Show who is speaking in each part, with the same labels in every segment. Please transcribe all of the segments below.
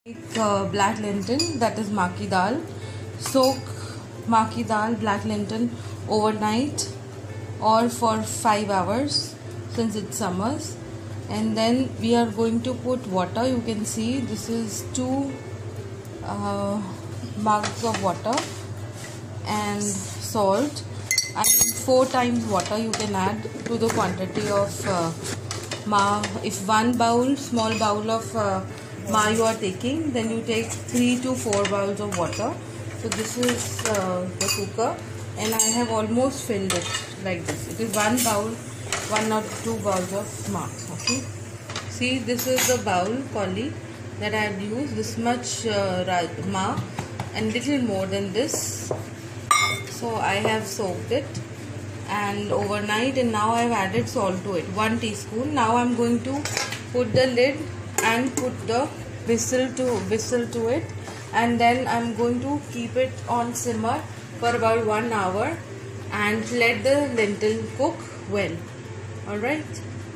Speaker 1: Black lentil, that is maki dal. Soak maki dal, black lentil overnight or for 5 hours since it's summers, and then we are going to put water. You can see this is 2 mugs of water and salt, and 4 times water you can add to the quantity of ma. If small bowl of ma you are taking, then you take 3 to 4 bowls of water. So this is the cooker, and I have almost filled it like this. It is 1 bowl, 1 or 2 bowls of ma. Okay, see, this is the bowl koli that I have used. This much ma and little more than this. So I have soaked it and overnight, and now I have added salt to it, 1 teaspoon. Now I am going to put the lid and put the whistle to it, and then I am going to keep it on simmer for about 1 hour and let the lentil cook well. Alright,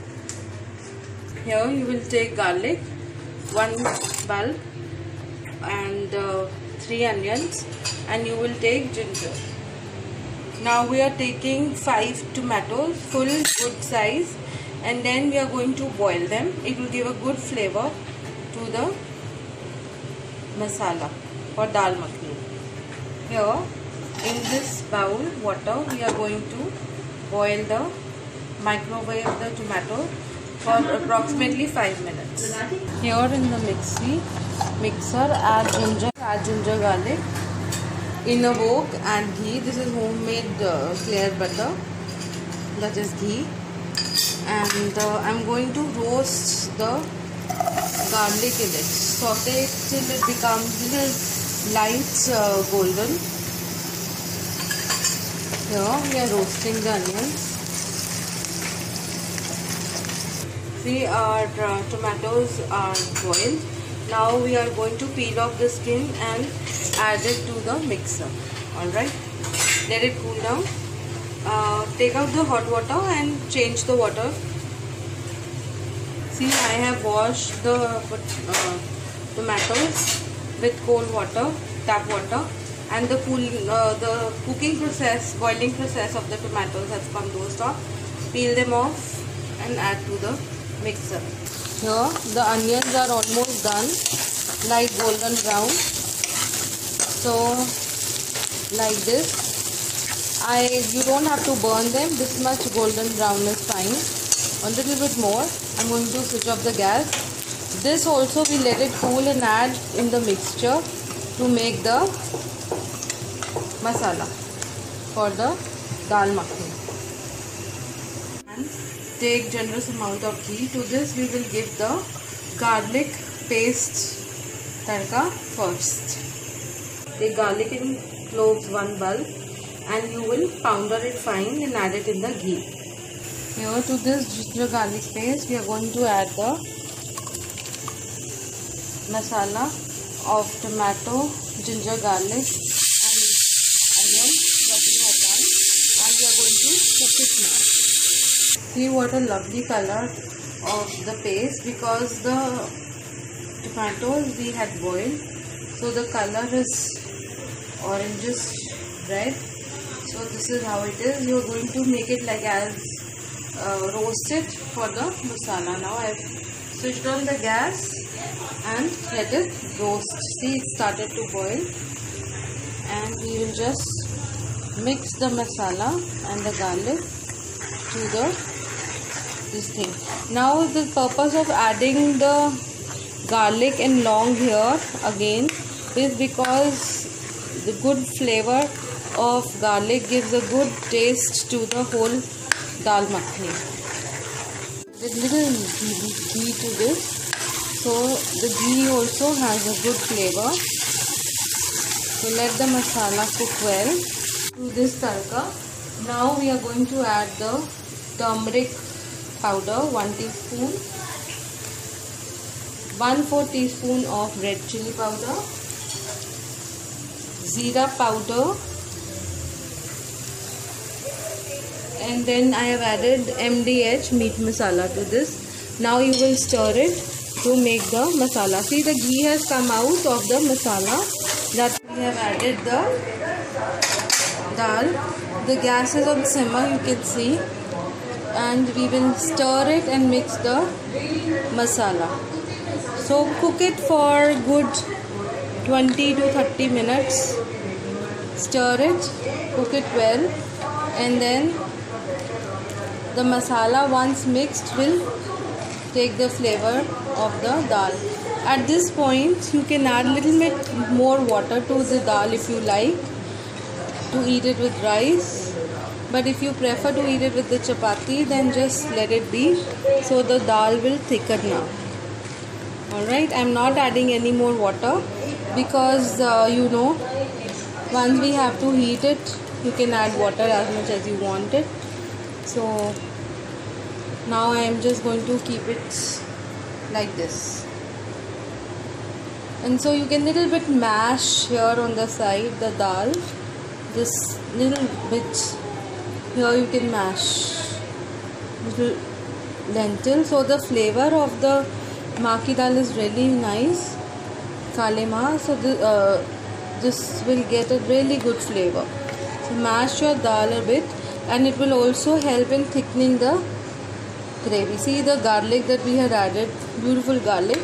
Speaker 1: here you will take garlic, 1 bulb, and 3 onions, and you will take ginger. Now we are taking 5 tomatoes, full good size, and then we are going to boil them. It will give a good flavor to the masala for dal makhani. Here in this bowl water, we are going to boil microwave the tomato for approximately 5 minutes. Here in the mixer, add ginger, garlic. In a wok, add ghee. This is homemade clear butter, that is ghee. And I'm going to roast the garlic in it. Saute it till it becomes little light golden. Here we are roasting the onions. See, our tomatoes are boiled. Now we are going to peel off the skin and add it to the mixer. Alright, let it cool down. Take out the hot water and change the water. See, I have washed the tomatoes with cold water, tap water, and the cooking process, boiling process of the tomatoes has come to a stop. Peel them off and add to the mixer. Here the onions are almost done, like golden brown. So like this. You don't have to burn them. This much golden brown is fine. A little bit more. I'm going to switch off the gas. This also we let it cool and add in the mixture to make the masala for the dal makhani. And take generous amount of ghee. To this we will give the garlic paste tadka first. Take garlic and cloves, 1 bulb, and you will powder it fine and add it in the ghee. Here to this ginger garlic paste, we are going to add the masala of tomato, ginger, garlic and onion that we have done, and we are going to cook it now. See what a lovely color of the paste, because the tomatoes we had boiled, so the color is orangish red. So this is how it is. You are going to make it like as roasted for the masala. Now I have switched on the gas and let it roast. See, it started to boil, and we will just mix the masala and the garlic to this thing. Now the purpose of adding the garlic and long here again is because the good flavor of garlic gives a good taste to the whole dal makhani. With little ghee to this, so the ghee also has a good flavor. So let the masala cook well to this tadka. Now we are going to add the turmeric powder, 1 teaspoon, 1/4 teaspoon of red chili powder, Zira powder, and then I have added MDH meat masala to this. Now you will stir it to make the masala. See, the ghee has come out of the masala that we have added the dal. The gas is on simmer, you can see, and we will stir it and mix the masala. So cook it for good 20 to 30 minutes. Stir it, cook it well, and then the masala once mixed will take the flavor of the dal. At this point you can add little bit more water to the dal if you like to eat it with rice, but if you prefer to eat it with the chapati, then just let it be, so the dal will thicken now. Alright, I'm not adding any more water because once we have to heat it, you can add water as much as you want it. So now I am just going to keep it like this, and so you can little bit mash here on the side the dal, this little bit here you can mash little lentil, so the flavor of the maa ki dal is really nice, kale maa, so this will get a really good flavor. So mash your dal a bit, and it will also help in thickening the gravy. See the garlic that we had added, beautiful garlic.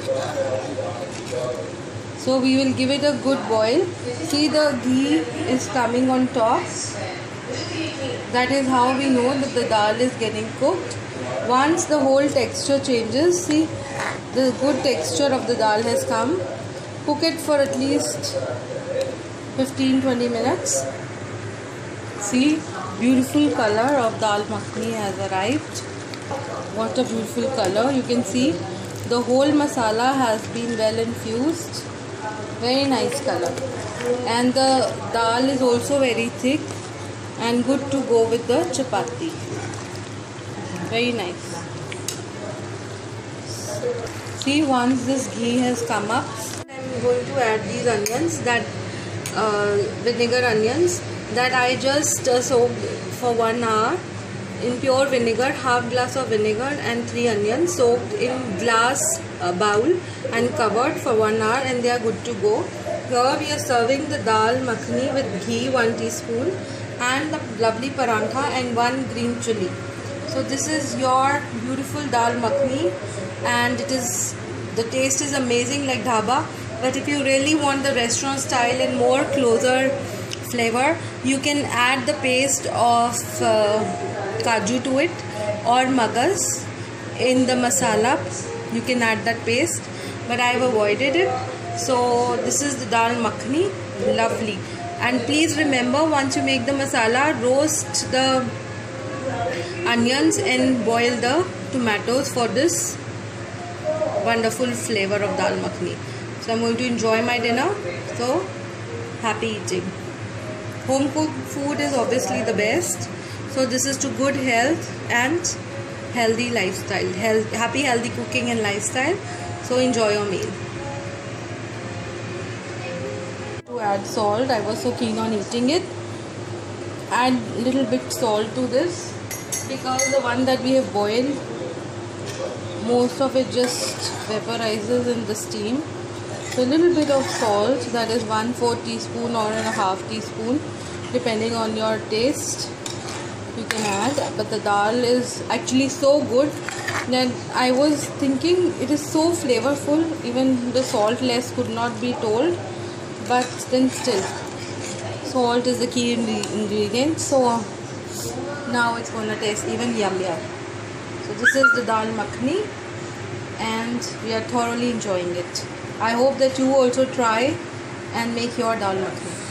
Speaker 1: So we will give it a good boil. See, the ghee is coming on top. That is how we know that the dal is getting cooked. Once the whole texture changes, see the good texture of the dal has come. Cook it for at least 15-20 minutes. See, beautiful color of dal makhani has arrived. What a beautiful color. You can see the whole masala has been well infused. Very nice color, and the dal is also very thick and good to go with the chapati. Very nice. See, once this ghee has come up, I am going to add these onions, that vinegar onions that I just soaked for 1 hour in pure vinegar, half glass of vinegar and 3 onions soaked in glass bowl and covered for 1 hour, and they are good to go. Here we are serving the dal makhani with ghee 1 teaspoon and the lovely parantha and 1 green chilli. So this is your beautiful dal makhani, and the taste is amazing like dhaba, but if you really want the restaurant style and more closer flavor, you can add the paste of kaju to it or magas in the masala. You can add that paste, but I have avoided it. So this is the dal makhani, lovely. And please remember, once you make the masala, roast the onions and boil the tomatoes for this wonderful flavor of dal makhani. So I'm going to enjoy my dinner. So happy eating. Home cooked food is obviously the best. So this is to good health and healthy lifestyle. Happy healthy cooking and lifestyle. So enjoy your meal. To add salt, I was so keen on eating it. Add little bit salt to this, because the one that we have boiled, most of it just vaporizes in the steam. So a little bit of salt, that is 1/4 teaspoon or 1/2 teaspoon, depending on your taste, you can add. But the dal is actually so good that I was thinking it is so flavorful, even the salt less could not be told, but then still salt is the key ingredient. So now it's going to taste even yummier. So this is the dal makhani, and we are thoroughly enjoying it. I hope that you also try and make your dal makhani.